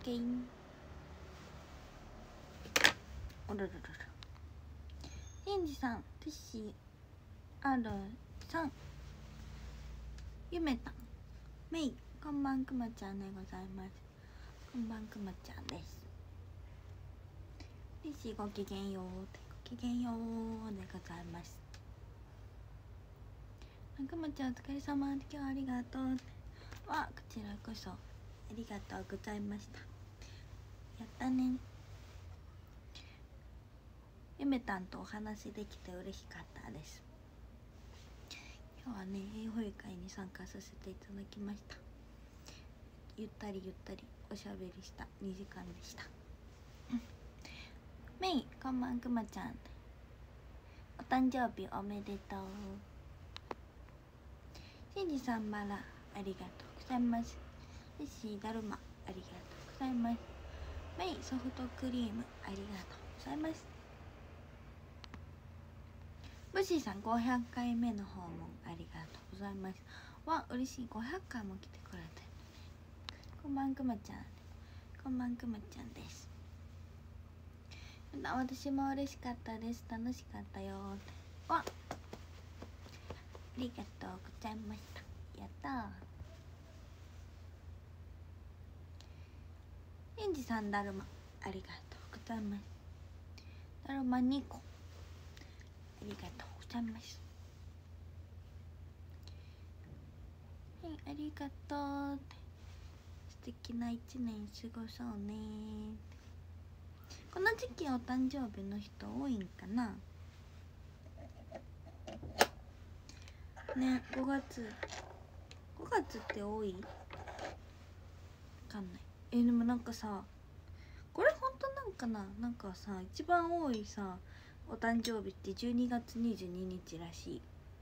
ケー。おらららら。シンジさん、トゥッシー、Rさん、ゆめたん、メイ、こんばんくまちゃんでございます。こんばんくまちゃんです。トゥッシーごきげんよう、ごきげんようでございます。くまちゃんお疲れ様、今日はありがとう。わ、こちらこそありがとうございました。やったね。ゆめたんとお話できて嬉しかったです。今日はね、英語会に参加させていただきました。ゆったりゆったりおしゃべりした2時間でした。メイ、こんばんくまちゃん、お誕生日おめでとう。シンジさん、バラありがとうございます。レシーだるまありがとうございます。メイ、ソフトクリームありがとうございます。ブシーさん、500回目の訪問ありがとうございます。わ、嬉しい、500回も来てくれて。こんばんくまちゃん、こんばんくまちゃんです。私も嬉しかったです。楽しかったよ。わ、ありがとうございました。やったー。エンジさん、だるまありがとうございます。だるま2個ありがとうございます。はい、ありがとう。素敵な1年過ごそうね。この時期お誕生日の人多いんかなね。5月って多い？わかんない。でもなんかさ、これ本当なんかな、なんかさ、一番多いさお誕生日って12月22日らしい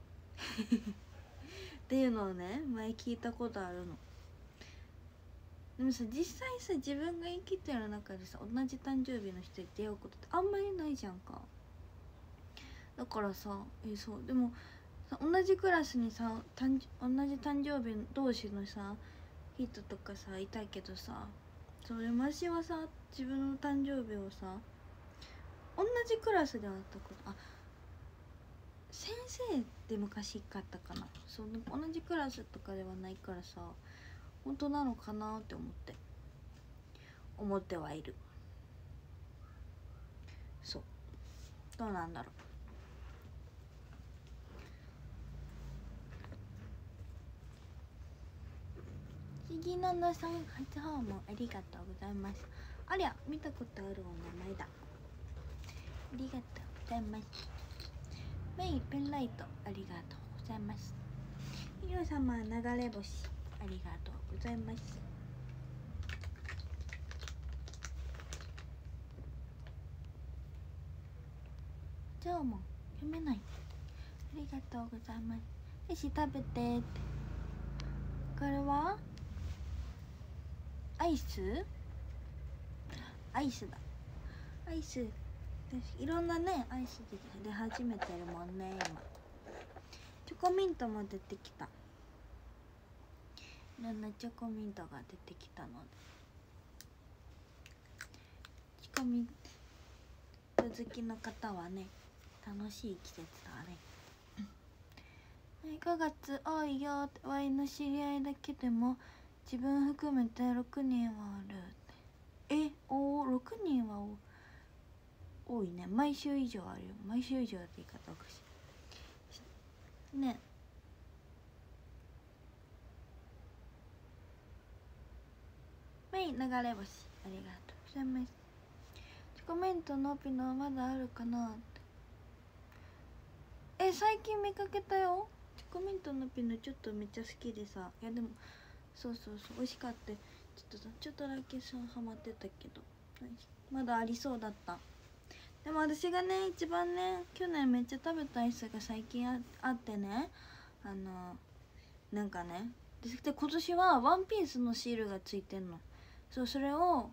っていうのをね、前聞いたことあるの。でもさ、実際さ、自分が生きてる中でさ、同じ誕生日の人に出会うことってあんまりないじゃんか。だからさ、そうでもさ、同じクラスにさ、同じ誕生日同士のさ人とかさいたけどさ、それ私はさ、自分の誕生日をさ同じクラスで会ったこと、先生って昔かったかな。そう、同じクラスとかではないからさ、本当なのかなって思ってはいる。そう、どうなんだろう。杉野さん、初訪問ありがとうございます。ありゃ、見たことあるお名前だ。ありがとうございます。メイ、ペンライトありがとうございます。ヒロ様、流れ星ありがとうございます。ジョーも読めない。ありがとうございます。よし、食べてって。これはアイスだ。アイス、いろんなね、アイスで始めてるもんね。今チョコミントも出てきた。いろんなチョコミントが出てきたので、チョコミント好きの方はね、楽しい季節だね。5月多いよって、ワイの知り合いだけでも自分含めて6人はあるって。6人は多いね。毎週以上あるよ。毎週以上って言い方おかしいね。メイ、流れ星ありがとうございます。チョコメントのピノまだあるかなって。最近見かけたよ。チョコミントのピノちょっとめっちゃ好きでさ。いやでもそう美味しかった。ちょっとだけさハマってたけど、まだありそうだった。でも私がね、一番ね、去年めっちゃ食べたアイスが最近あってね、なんかね、で今年はワンピースのシールがついてんの。それを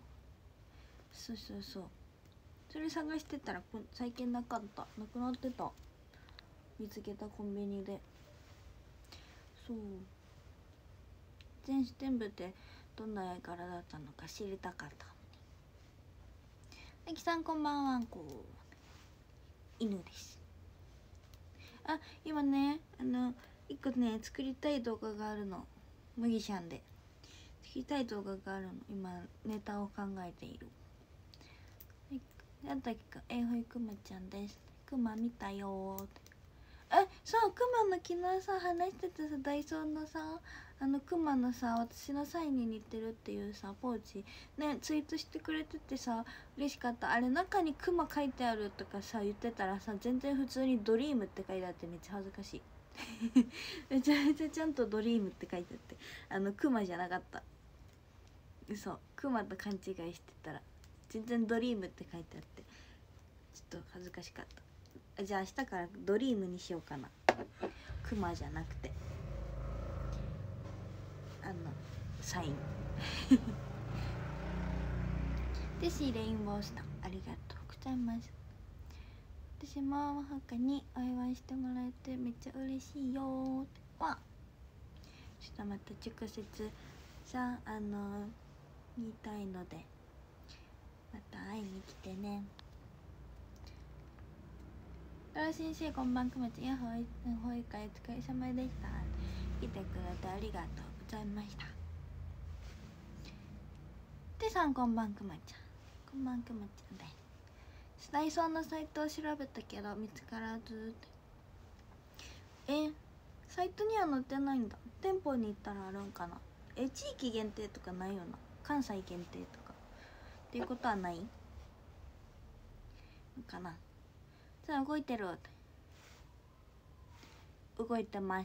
それ探してたら最近なかった。なくなってた。見つけた、コンビニで。そう、全部でどんな絵柄だったのか知りたかった。あきさんこんばんは。こう犬です。あ、今ね一個ね作りたい動画があるの。麦ちゃんで作りたい動画があるの。今ネタを考えている。なんだっけか、ほいくまちゃんです。くま見たよーって。そう、くまの昨日さ話してたさ、ダイソーのさくまのさ、私のサインに似てるっていうさポーチねツイートしてくれててさ嬉しかった。あれ中にくま書いてあるとかさ言ってたらさ、全然普通にドリームって書いてあってめっちゃ恥ずかしいめちゃめちゃちゃんとドリームって書いてあってくまじゃなかった。嘘、くまと勘違いしてたら全然ドリームって書いてあってちょっと恥ずかしかった。じゃあ明日からドリームにしようかな。クマじゃなくてサインでしレインボースターありがとうございます。私も他にお祝いしてもらえてめっちゃ嬉しいよーってわちょっとまた直接さ言いたいのでまた会いに来てね。先生こんばんくまちゃん、保育会お疲れ様でした。来てくれてありがとうございました。てさんこんばんくまちゃん、こんばんくまちゃんです。ダイソーのサイトを調べたけど見つからずってサイトには載ってないんだ。店舗に行ったらあるんかな。地域限定とかないよな。関西限定とかっていうことはないかな。さあ動いてる。動いてます。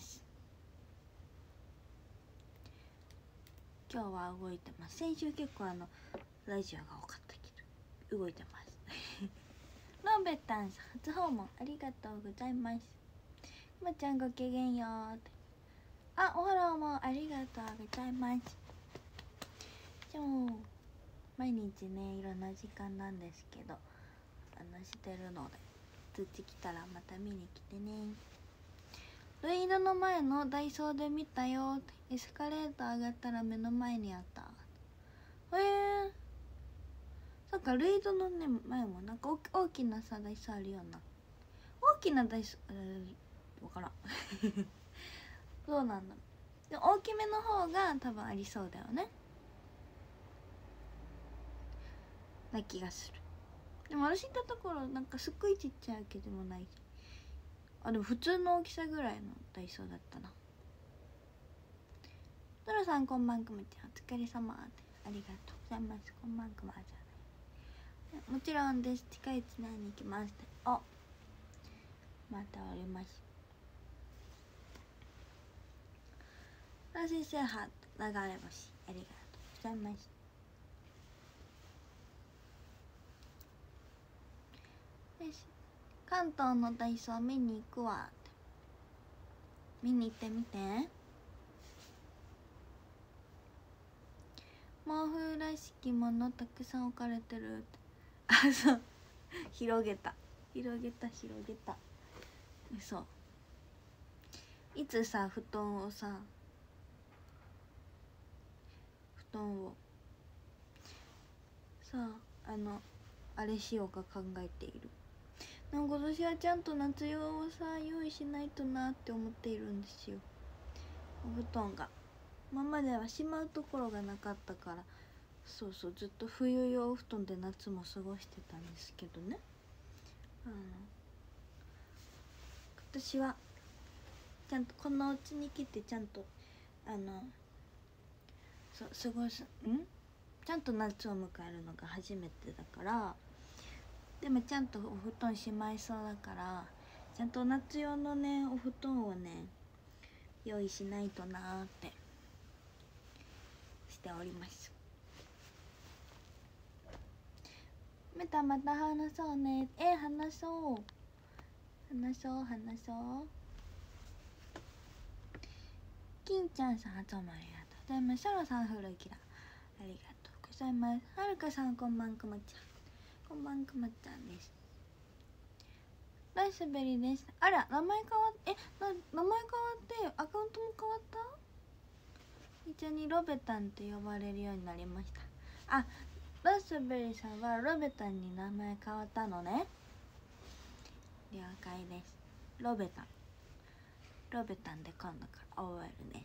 今日は動いてます。先週結構ラジオが多かったけど動いてますのんべったんさん初訪問ありがとうございます。くまちゃんごきげんようって。おはろうもありがとうございます。毎日ねいろんな時間なんですけどしてるので通知来たらまた見に来てね。ルイードの前のダイソーで見たよって。エスカレーター上がったら目の前にあった。そっか、ルイードのね前もなんか大きなさダイソーあるような。大きなダイソーわからんどうなんだろう。で大きめの方が多分ありそうだよねな気がする。でも私行ったところなんかすっごいちっちゃいわけでもない。でも普通の大きさぐらいのダイソーだったな。トラさんこんばんくまちゃんお疲れ様ありがとうございます。こんばんくまちゃんもちろんです。近いうちに会いに行きます。またおります。先生は流れ星ありがとうございます。関東のダイソー見に行くわって。見に行ってみて。毛布らしきものたくさん置かれてるって。そう広げた嘘。いつさ布団をささあれしようか考えている。なんか今年はちゃんと夏用をさ用意しないとなって思っているんですよ。お布団が今まではしまうところがなかったからずっと冬用お布団で夏も過ごしてたんですけどね。今年はちゃんとこのうちに来てちゃんと過ごすちゃんと夏を迎えるのが初めてだから。でもちゃんとお布団しまいそうだからちゃんと夏用のねお布団をね用意しないとなーってしております。また話そうね。話そう金ちゃんさん初もありがとうございます。シャロさん古着だありがとうございます。はるかさんこんばんくまちゃんこんばんくまちゃんです。ライスベリーです。あら名前変わってアカウントも変わった。 一緒にロベタンって呼ばれるようになりました。あ、ラズベリーさんはロベタンに名前変わったのね。了解です。ロベタンで今度から覚えるね。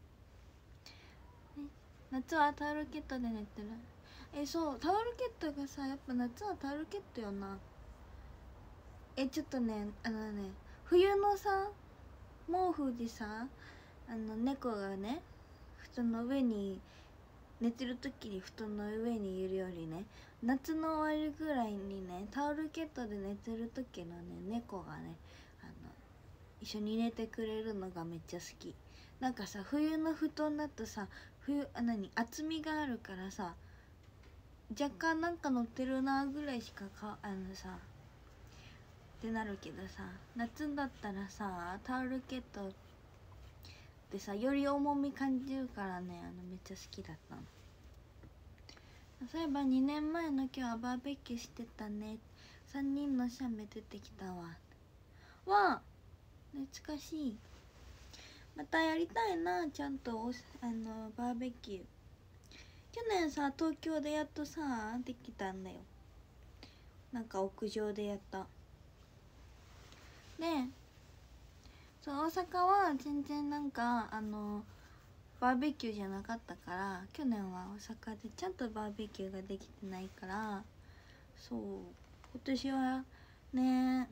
夏はタオルケットで寝てる。そう、タオルケットがさ、やっぱ夏はタオルケットよな。ちょっとね、冬のさ毛布でさ、猫がね布団の上に寝てる時に布団の上にいるよりね、夏の終わりぐらいにねタオルケットで寝てる時のね猫がね一緒に寝てくれるのがめっちゃ好き。なんかさ、冬の布団だとさ、厚みがあるからさ、若干なんか乗ってるなぐらいしかさってなるけどさ、夏だったらさタオルケットでさより重み感じるからね、めっちゃ好きだったの。そういえば2年前の今日はバーベキューしてたね。3人の写メ出てきたわ。わあ懐かしい。またやりたいな、ちゃんとバーベキュー。去年さ東京でやっとさできたんだよ。なんか屋上でやった。でそう、大阪は全然なんかバーベキューじゃなかったから、去年は大阪でちゃんとバーベキューができてないから、そう今年はね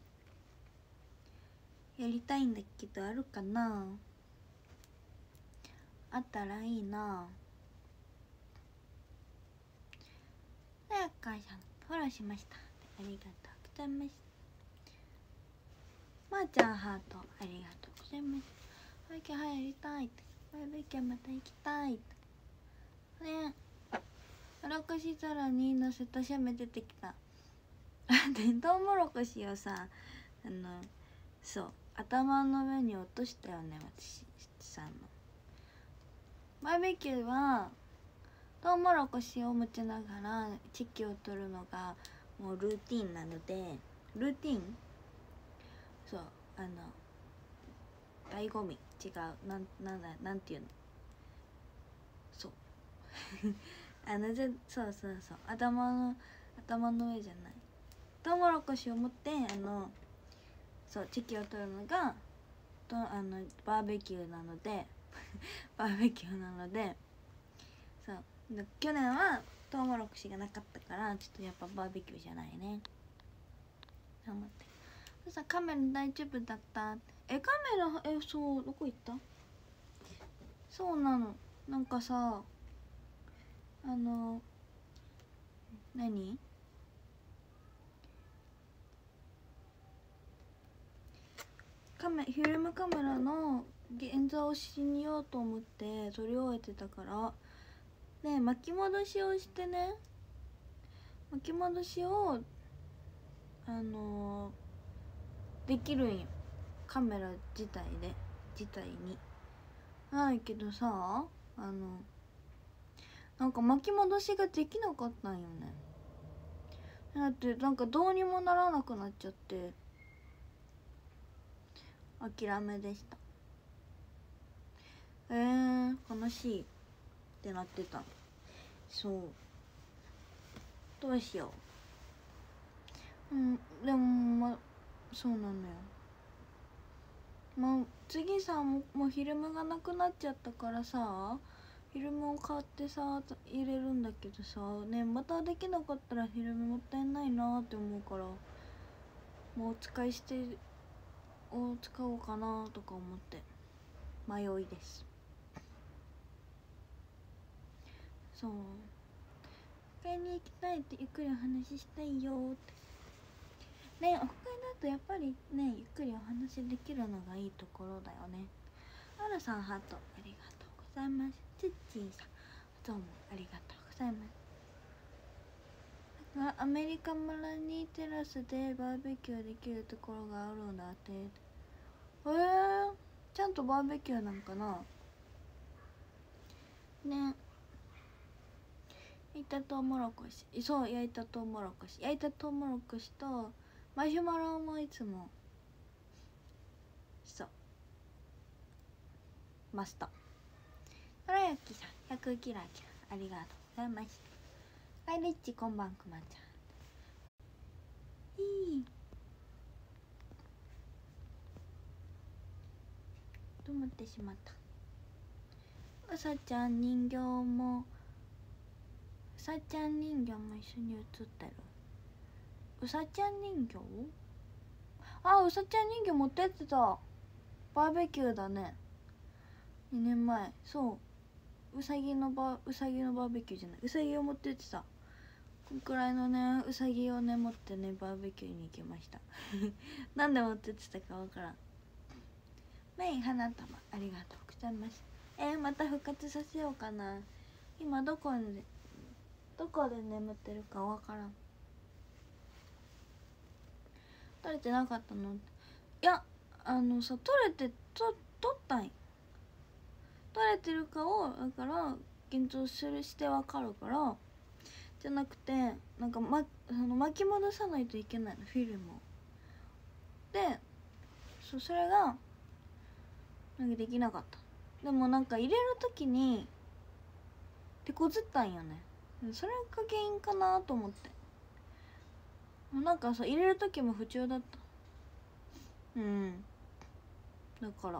やりたいんだけど、あるかな。あったらいいな。さやかさんフォローしました。ありがとうございます。まーちゃんハートありがとうございます。バーベキュー入りたいって、バーベキューまた行きたいってね。荒し皿にのせた写メ出てきた。でトウモロコシをさそう頭の上に落としたよね、私さんの。バーベキューはトウモロコシを持ちながらチェキを取るのがもうルーティンなので、ルーティンそう醍醐味違う、なんていうの、そうそうそうそう、頭の上じゃない、トウモロコシを持ってそうチェキを取るのがバーベキューなのでバーベキューなので、そう去年はトウモロコシがなかったからちょっとやっぱバーベキューじゃないねと思って。さ、カメラ大丈夫だった？カメラそうどこ行った？そうなの、なんかさ何フィルムカメラの現像をしにようと思って撮り終えてたからね、巻き戻しをしてね、巻き戻しをできるんよ、カメラ自体に。ないけどさなんか巻き戻しができなかったんよね。だってなんかどうにもならなくなっちゃって諦めでした。悲しいってなってた。そうどうしよう。でもそうなのよ。次さもうフィルムがなくなっちゃったからさ、フィルムを買ってさ入れるんだけどさね、またできなかったらフィルムもったいないなって思うから、もう使い捨てを使おうかなとか思って迷いです。そうオフ会に行きたいって、ゆっくりお話ししたいよってね。オフ会だとやっぱりねゆっくりお話できるのがいいところだよね。あらさんハートありがとうございます。ツッチーさんどうもありがとうございます。アメリカ村にテラスでバーベキューできるところがあるんだって。ちゃんとバーベキューなんかなね。焼いたトウモロコシ、そう焼いたトウモロコシとマシュマロもいつもそうマスターはらやきさん100キラキラありがとうございました。はい、リッチこんばんくまちゃん。いいと思ってしまった。うさちゃん人形もうさちゃん人形も一緒に写ってる。うさちゃん人形、あ、うさちゃん人形持ってってた。バーベキューだね。2年前、そううさぎのバーベキューじゃない、うさぎを持ってってた。こんくらいのねうさぎをね持ってねバーベキューに行きましたなんで持ってってたかわからん。メイ花束ありがとうございます。また復活させようかな。今どこで眠ってるかわからん。取れてなかったの？いや、さ、取ったんや。取れてるかをだから現像してわかるから、じゃなくてなんか、その巻き戻さないといけないの、フィルムを。でそれがなんかできなかった。でもなんか入れる時に手こずったんよね。それが原因かなと思って。なんかさ、入れる時も不調だった。だから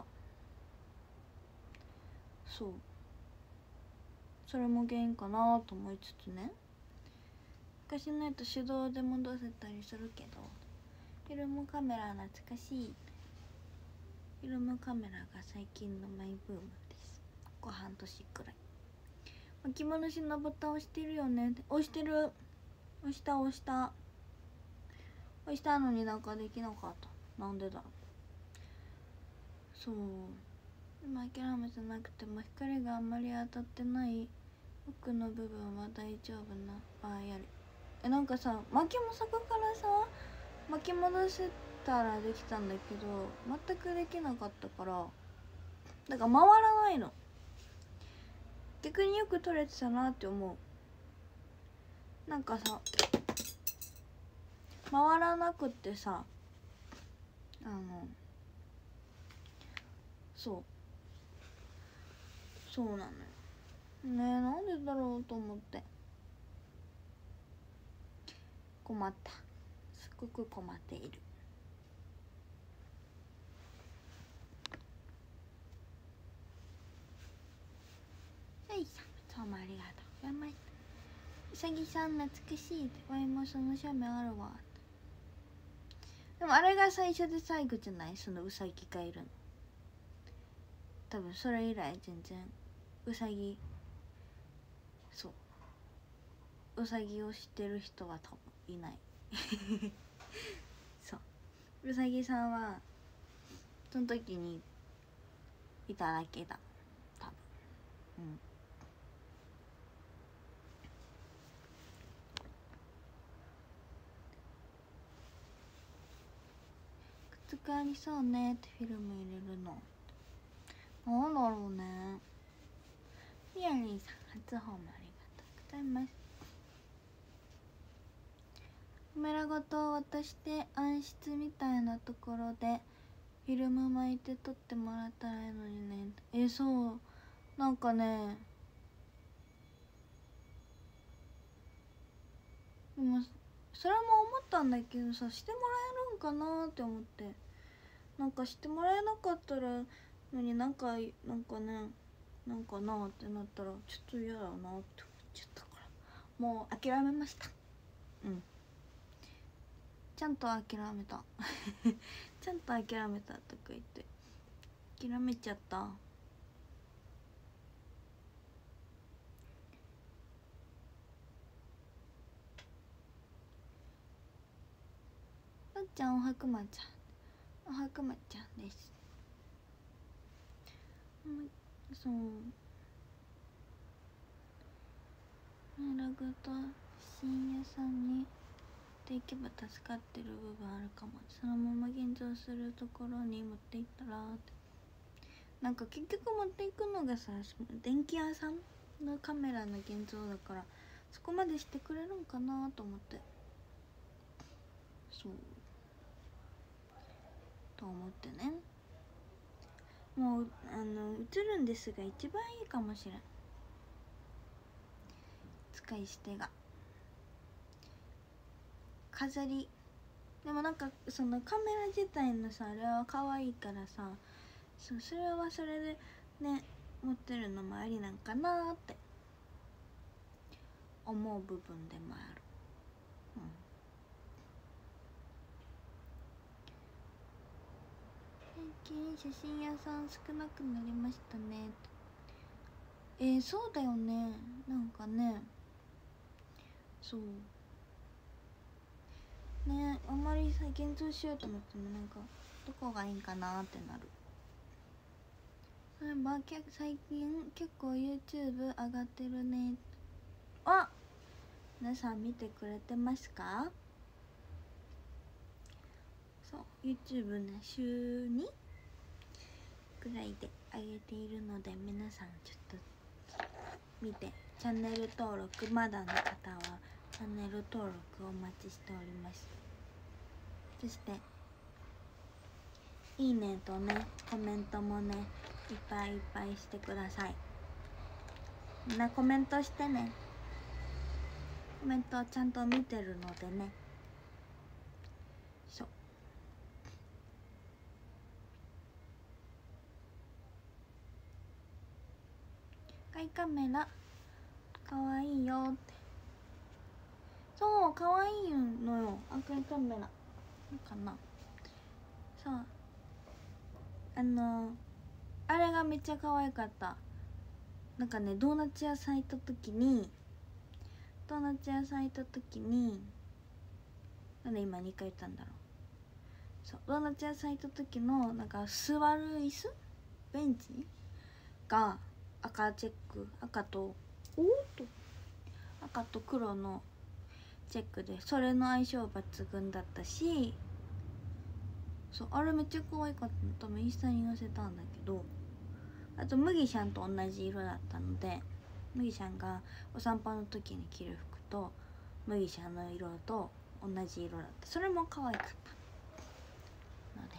それも原因かなと思いつつね。昔のやつ手動で戻せたりするけど、フィルムカメラ懐かしい。フィルムカメラが最近のマイブームです。ここ半年くらい。巻き戻しのボタン押してるよね。押してる。押したのになんかできなかった。なんでだろう。今諦めてなくても光があんまり当たってない奥の部分は大丈夫な場合ある。なんかさ、そこからさ巻き戻せたらできたんだけど全くできなかったから、だから回らないの。逆によく撮れてたなって思う。なんかさ、回らなくってさ、そうなのよね。なんでだろうと思って困った。すごく困っている。はいさん、どうもありがとうございます。うさぎさん懐かしい。わいもその写メあるわ。でもあれが最初で最後じゃない？そのうさぎがいるの。多分それ以来全然うさぎを知ってる人は多分いないうさぎさんはその時にいただけだ多分。くっつくありそうねってフィルム入れるの。なんだろうね。みやりんさん初訪問ありがとうございます。カメラごと渡して暗室みたいなところでフィルム巻いて撮ってもらったらいいのにね。そうなんかね、でもそれも思ったんだけどさ、してもらえるんかなって思って、なんかしてもらえなかったらのになんかね、なんかなってなったらちょっと嫌だなって思っちゃったから、もう諦めました。ちゃんと諦めたちゃんと諦めたとか言って諦めちゃった。なっちゃん、おはくまちゃん、おはくまちゃんです。ラグと深夜さんに持っていけば助かってる部分あるかも。そのまま現像するところに持っていったらって。なんか結局持っていくのがさ、電気屋さんのカメラの現像だから、そこまでしてくれるんかなと思って、と思ってね。 もう映るんですが一番いいかもしれん。使い捨てが飾りでもなんかそのカメラ自体のさあれは可愛いからさ、それはそれでね持ってるのもありなんかなって思う部分でもある。最近写真屋さん少なくなりましたね。そうだよね。なんかね、そうね、あんまり最近通しようと思ってもなんかどこがいいんかなってなる。そういえば最近結構 YouTube 上がってるね。あ、皆さん見てくれてますか？そう YouTube ね、週2くらいで上げているので、皆さんちょっと見て、チャンネル登録まだの方はチャンネル登録お待ちしております。そしていいねとねコメントもねいっぱいいっぱいしてください。みんなコメントしてね。コメントちゃんと見てるのでね。そう赤いカメラかわいいよって。そうかわいいのよ赤いカメラかな。そうあれがめっちゃ可愛かった。なんかねドーナツ屋さん行った時になんで今2回言ったんだろう。そうドーナツ屋さん行った時のなんか座る椅子ベンチが赤チェック赤と黒のチェックでそれの相性抜群だったし、そうあれめっちゃ可愛かったの。多分インスタに載せたんだけど、あと麦ちゃんと同じ色だったので麦ちゃんがお散歩の時に着る服と麦ちゃんの色と同じ色だった。それも可愛かったのです。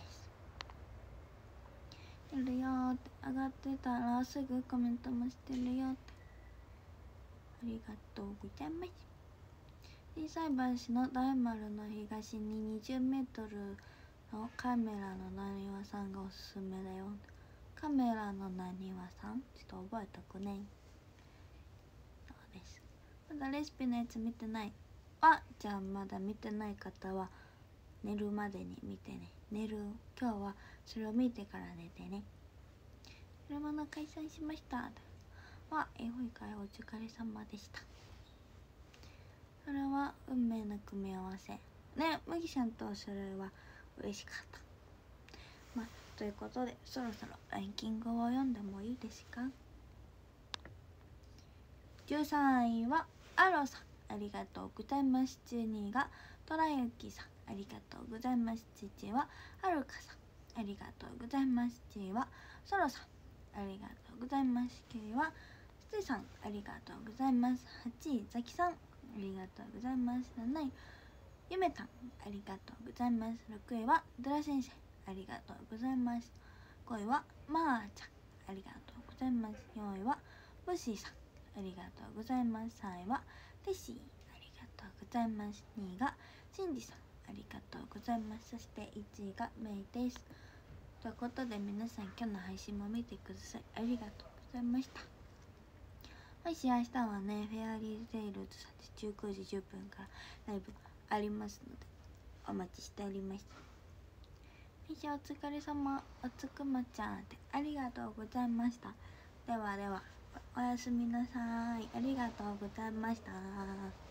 てるよーって上がってたらすぐコメントもしてるよって。ありがとうございます。心斎橋の大丸の東に20メートルのカメラのなにわさんがおすすめだよ。カメラのなにわさんちょっと覚えとくね。そうです。まだレシピのやつ見てない。じゃあまだ見てない方は寝るまでに見てね。今日はそれを見てから寝てね。車の解散しましたほいかいお疲れ様でした。それは運命の組み合わせね。麦さんとそれは嬉しかった。ということでそろそろランキングを読んでもいいですか。13位はアロさんありがとうございます。12位がトラユキさんありがとうございます。1位ははるかさんありがとうございます。1位はソロさんありがとうございます。9位はステさんありがとうございます。8位ザキさんありがとうございます。7位ゆめたんありがとうございます。6位はドラ先生ありがとうございます。5位はまーちゃんありがとうございます。4位はブッシーさんありがとうございます。3位はテッシーありがとうございます。2位がシンジさんありがとうございます。そして1位がメイです。ということで皆さん今日の配信も見てください。ありがとうございました。もし明日はねフェアリーテイルズさんで19時10分からライブありますのでお待ちしております。お疲れ様。おつくまちゃんってありがとうございました。ではおやすみなさい。ありがとうございました。